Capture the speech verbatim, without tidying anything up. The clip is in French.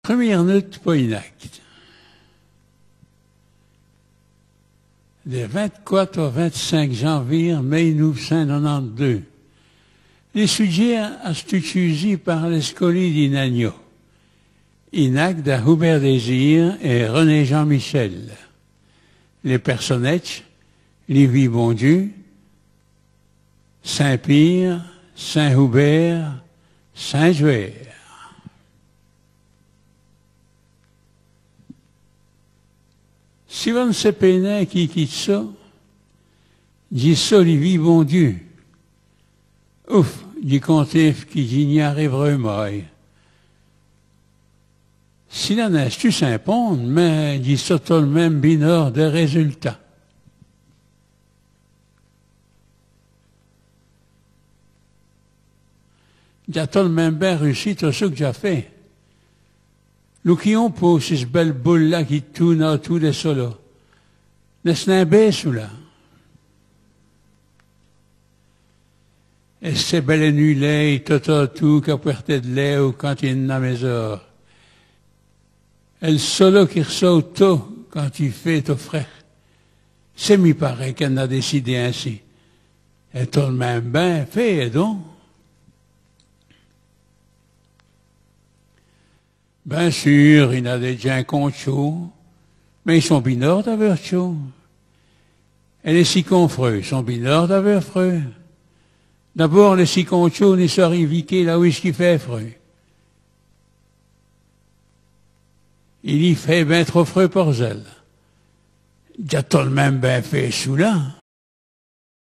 Première note Poïnac. Le vingt-quatre au vingt-cinq janvier mille neuf cent quatre-vingt-douze. Les sujets à studier par l'escoli d'Inagno. Inac de Hubert Désir et René Jean-Michel. Les personnages, Lévi Bondieu, Saint-Pire, Saint-Hubert, Saint-Jouer. Si vous ne savez pas qui quitte ça, dit ça, Lévi Bondieu. Ouf, dit Contif qui dit n'y arriverait pas. Si la neige tu s'impondre, mais dit ça tout le même binor de résultats. J'ai tout le même bien réussi tout ce que j'ai fait. Nous qui ont posé cette belle boule-là qui tourne autour de ça là. N'est-ce un baisse là? Et c'est belle nuit là, tout autour, qui portait de lait ou quand il y a mes heures. Et le solo qui ressort tôt quand il fait ton frère. C'est mi paraît qu'elle a décidé ainsi. Et tout le même ben fait, donc. Bien sûr, il y a des gens contre chaud, mais ils sont binards d'avoir chaud. Et les siconfreux sont binards d'avoir freux. D'abord, les sicons chauds ne sont riviqués là où est-ce qu'il fait freux. Il y fait bien trop freux pour elle. Il y a tout le même bien fait sous là.